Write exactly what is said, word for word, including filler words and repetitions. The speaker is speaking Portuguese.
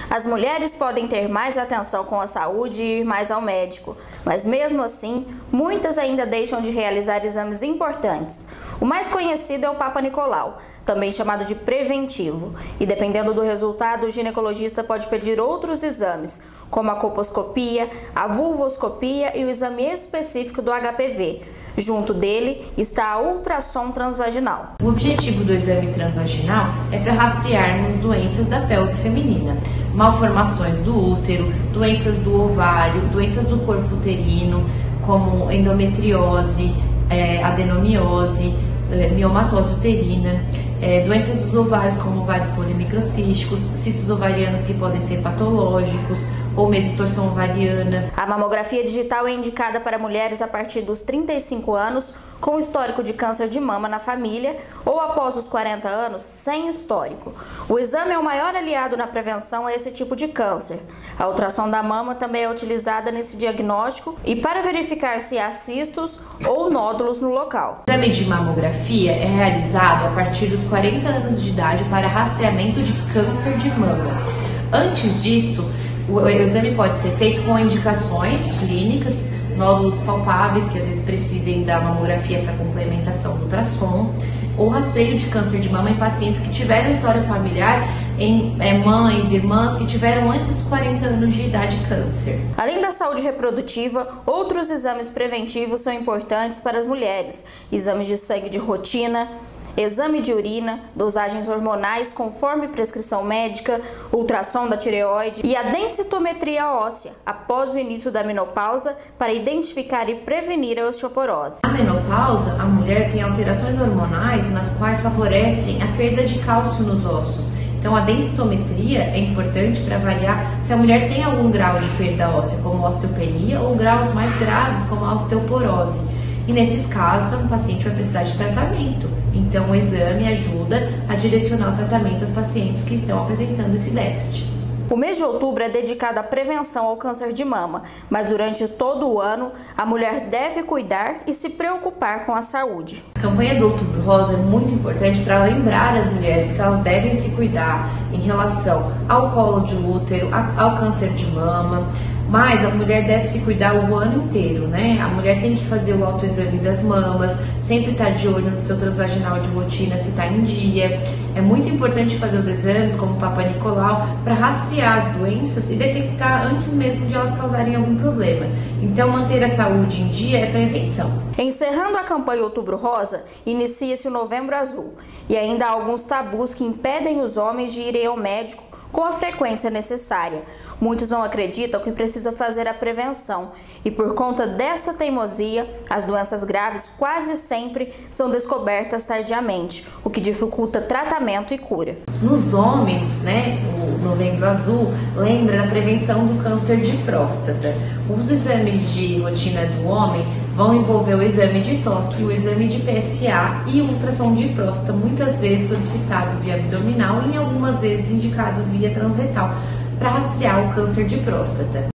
As mulheres podem ter mais atenção com a saúde e ir mais ao médico, mas mesmo assim, muitas ainda deixam de realizar exames importantes. O mais conhecido é o Papa Nicolau, também chamado de preventivo, e dependendo do resultado, o ginecologista pode pedir outros exames, como a colposcopia, a vulvoscopia e o exame específico do H P V. Junto dele está a ultrassom transvaginal. O objetivo do exame transvaginal é para rastrearmos doenças da pelve feminina, malformações do útero, doenças do ovário, doenças do corpo uterino, como endometriose, é, adenomiose, é, miomatose uterina, é, doenças dos ovários como ovário polimicrocísticos, cistos ovarianos que podem ser patológicos, ou mesmo torção ovariana. A mamografia digital é indicada para mulheres a partir dos trinta e cinco anos com histórico de câncer de mama na família ou após os quarenta anos sem histórico. O exame é o maior aliado na prevenção a esse tipo de câncer. A ultrassom da mama também é utilizada nesse diagnóstico e para verificar se há cistos ou nódulos no local. O exame de mamografia é realizado a partir dos quarenta anos de idade para rastreamento de câncer de mama. Antes disso, o exame pode ser feito com indicações clínicas, nódulos palpáveis que às vezes precisem da mamografia para complementação do ultrassom, ou rastreio de câncer de mama em pacientes que tiveram história familiar em é, mães, irmãs que tiveram antes dos quarenta anos de idade câncer. Além da saúde reprodutiva, outros exames preventivos são importantes para as mulheres: exames de sangue de rotina, exame de urina, dosagens hormonais conforme prescrição médica, ultrassom da tireoide e a densitometria óssea após o início da menopausa para identificar e prevenir a osteoporose. Na menopausa, a mulher tem alterações hormonais nas quais favorecem a perda de cálcio nos ossos. Então, a densitometria é importante para avaliar se a mulher tem algum grau de perda óssea, como osteopenia, ou graus mais graves, como a osteoporose. E nesses casos, o paciente vai precisar de tratamento. Então, o exame ajuda a direcionar o tratamento às pacientes que estão apresentando esse déficit. O mês de outubro é dedicado à prevenção ao câncer de mama, mas durante todo o ano, a mulher deve cuidar e se preocupar com a saúde. A campanha do Outubro Rosa é muito importante para lembrar as mulheres que elas devem se cuidar em relação ao colo de útero, ao câncer de mama, mas a mulher deve se cuidar o ano inteiro, né? A mulher tem que fazer o autoexame das mamas, sempre estar de olho no seu transvaginal de rotina, se está em dia. É muito importante fazer os exames, como o Papa Nicolau, para rastrear as doenças e detectar antes mesmo de elas causarem algum problema. Então, manter a saúde em dia é prevenção. Encerrando a campanha Outubro Rosa, inicia-se o Novembro Azul. E ainda há alguns tabus que impedem os homens de irem ao médico com a frequência necessária. Muitos não acreditam que precisa fazer a prevenção e, por conta dessa teimosia, as doenças graves quase sempre são descobertas tardiamente, o que dificulta tratamento e cura. Nos homens, né, o Novembro Azul lembra da prevenção do câncer de próstata. Os exames de rotina do homem vão envolver o exame de toque, o exame de P S A e o ultrassom de próstata, muitas vezes solicitado via abdominal e algumas vezes indicado via transretal, para rastrear o câncer de próstata.